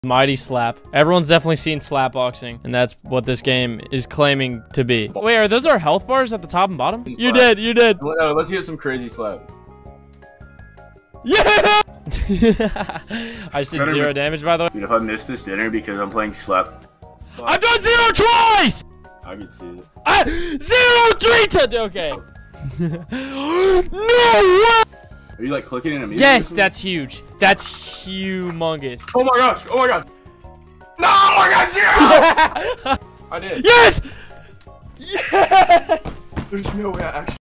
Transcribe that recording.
Mighty slap. Everyone's definitely seen slap boxing, and that's what this game is claiming to be. Wait, are those our health bars at the top and bottom? You did, you did. No, let's get some crazy slap. Yeah! I just did 0 damage, by the way. Dude, if I miss this dinner because I'm playing slap. I've done 0 twice! I can see it. 0 3 times! Okay. No way! Are you like clicking in a meter? Yes, that's huge. That's humongous. Oh my gosh! Oh my god! No! I got 0! I did. Yes! Yes! There's no way I actually.